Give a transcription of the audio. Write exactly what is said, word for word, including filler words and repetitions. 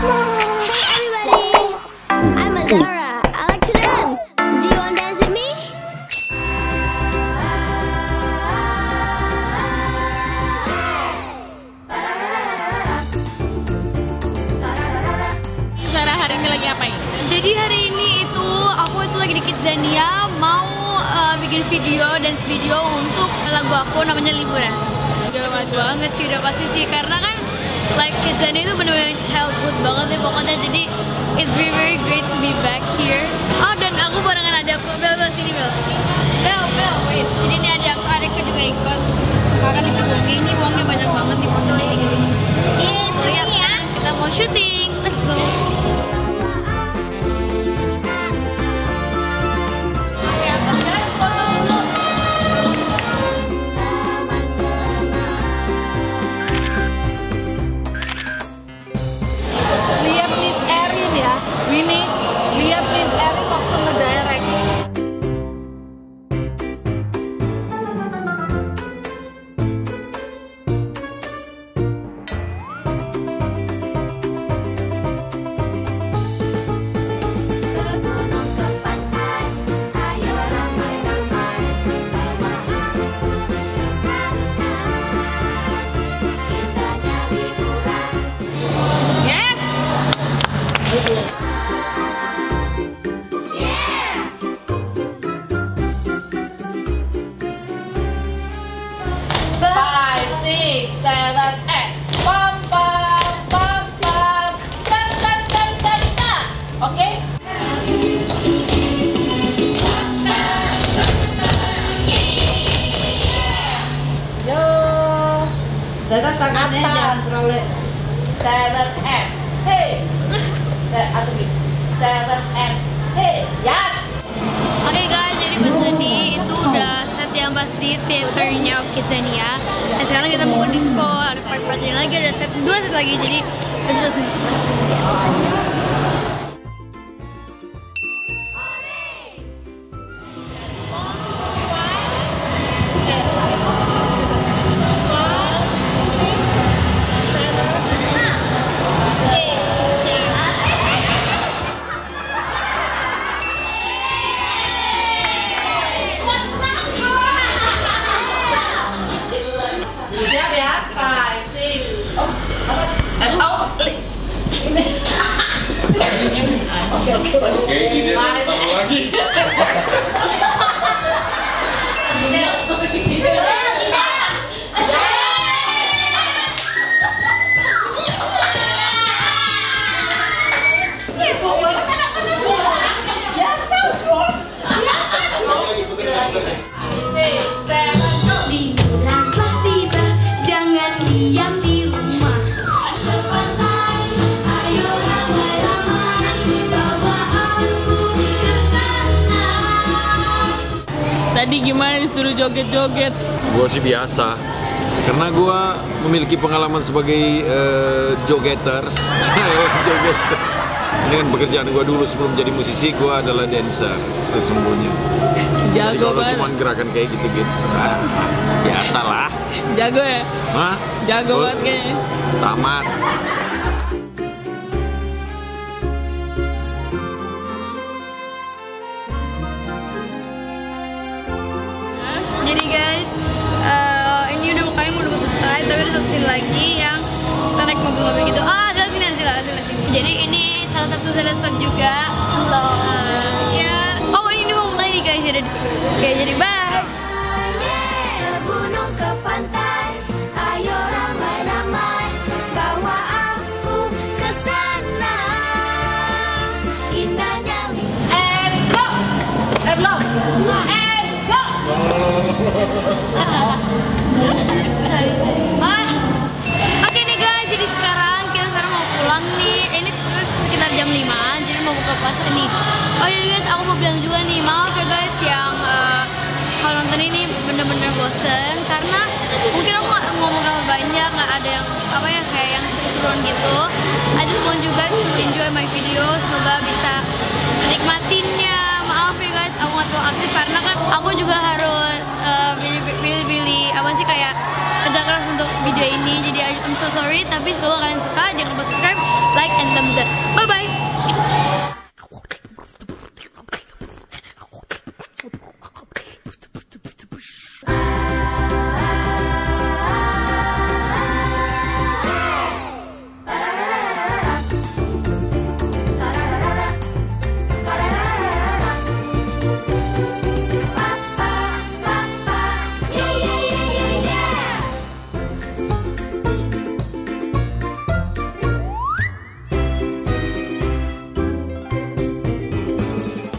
I'm Azara. I like to dance. Do you want to dance with me? Zara hari ini lagi ngapain? Jadi hari ini itu aku itu lagi di Kidzania mau uh, bikin video, dance video untuk lagu aku namanya Liburan. Udah banget sih, udah pasti sih, karena kan like Kidzania itu bener-bener childhood banget ya pokoknya. Jadi it's very very great to be back here. Oh, dan aku barengan adik aku. Bel, Bel, sini Bel. Bel, Bel, wait. Jadi ini adik aku, adikku juga ikut. Makan di uangnya, ini uangnya banyak banget di fotonya ini. So ya, sekarang kita mau syuting. Let's go. Lihat Miss Erin ya, Winnie. Lihat Miss Erin waktu ngedirect. Five, six, seven, eight. Pam pam pam pam. Cat cat cat cat cat. Oke? Yo. Dada tangannya jangan terlalu. Seven, eight. Hey. Atau gitu. Seven, eight. Hey. Yes. Oke guys, jadi pas tadi itu udah set yang pas di theaternya of Kidzania. Dan sekarang kita mau ke disco, ada part-partnya lagi, ada set dua set lagi. Jadi besok langsung selesai. Siap ya? Five, six. Oh, apa? Oh, ini. Oke, oke. Oke, ini tahu lagi. Liburan tiba, jangan diam di rumah. Ke pantai, ayo ramai-ramai, bawa aku ke sana. Tadi gimana disuruh joget-joget? Gue sih biasa, karena gue memiliki pengalaman sebagai uh, jogeters. Jogeters. Ini kan pekerjaan gue dulu sebelum jadi musisi, gue adalah dancer sesungguhnya. Jadi Jago kalau banget. cuma gerakan kayak gitu-gitu, ah, biasalah. Jago ya? Hah? Jago Oh, banget kayaknya. tamat. Jadi guys, eh, ini udah kami udah selesai, tapi ada satu scene lagi yang kita naik mobil-mobil gitu. Ah, ada sini, sini, sini, sini. Jadi ini salah satu Zara Squad juga. Halo. Ya, oh ini mau mulai nih guys. Jadi, oke, jadi bye. Ke gunung, ke pantai, ayo ramai-ramai, bawa aku ke sana. Indahnya And go! And belum? And go! Ah, oke nih guys, jadi sekarang kita sekarang mau pulang nih. Ini sekitar jam limaan, jadi mau buka puasa nih. Oh iya guys, aku mau bilang juga nih, maaf ya guys yang uh, kalau nonton ini bener-bener bosen karena mungkin aku nggak ngomong terlalu banyak, nggak ada yang apa ya kayak yang seru-seruan gitu. I just